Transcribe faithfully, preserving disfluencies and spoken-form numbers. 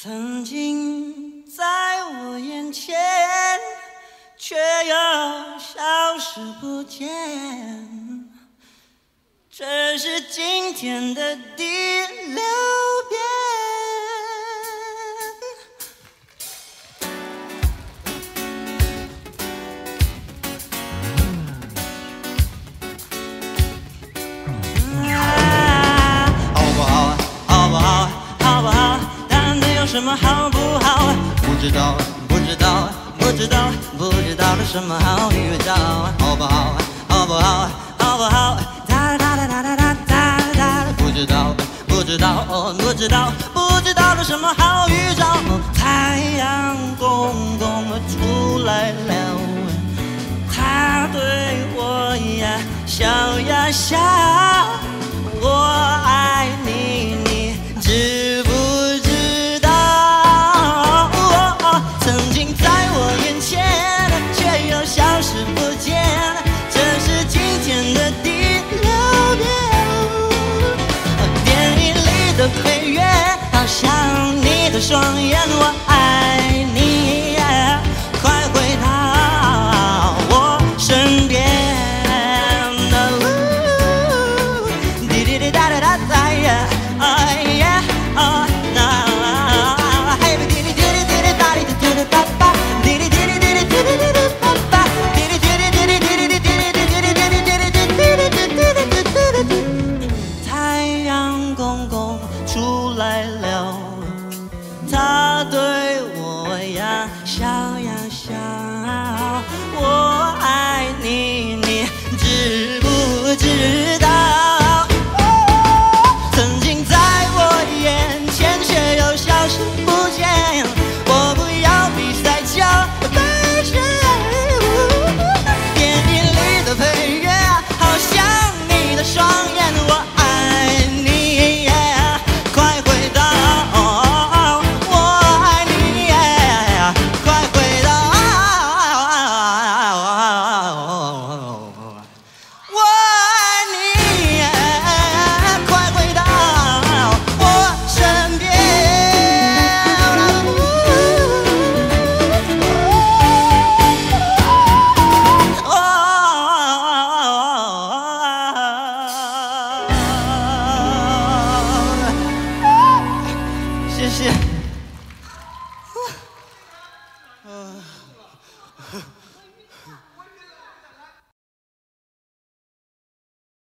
曾经在我眼前，却又消失不见。这是今天的第六遍。啊，好不好？好不好？好不好？谈的有什么好不好？不知道，不知道，不知道，不知道的什么好预兆？好不好？好不好？好不好？哒哒哒哒哒哒哒哒，不知道，不知道，不知道，不知道的什么好预兆？太阳公公出来了，他对我呀笑呀笑，我爱你，你知不知道？曾经在我眼前，却又消失不见。这是今天的第六遍。电影里的配乐，好像你的双眼，我爱你，快回到我身边。滴滴滴答答答答呀，哎呀，哦那，嘿滴滴滴滴滴滴答滴滴滴答答，滴滴滴滴滴滴滴滴滴答答，滴滴滴滴滴滴滴滴滴滴滴滴滴滴滴。太阳公公出来了，他对我呀笑呀笑，我爱你，你知不知道？曾经在我眼前，却又消失不见。我不要比赛叫对决，电影里的配乐，好像你的双眼，我爱你，快回到我爱你，快回到我爱你，快回到我身边。谢谢。